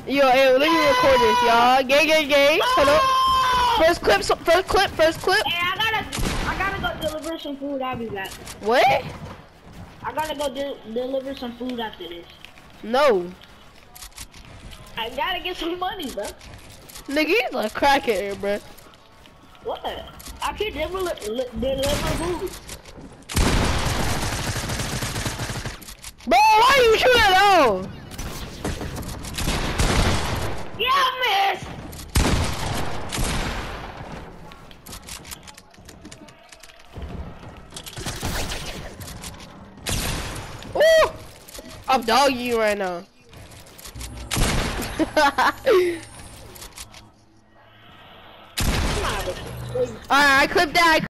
Yo, hey, let me record this, y'all. Gang. Hold up. First clip. Hey, I gotta go deliver some food. I'll be back. What? I gotta go deliver some food after this. No. I gotta get some money, bro. Nigga, he's like a crackhead, bro. What? I can deliver food. Bro, why you shooting at all? Yeah, miss. Ooh! I'm dogging you right now. Alright, I clipped that.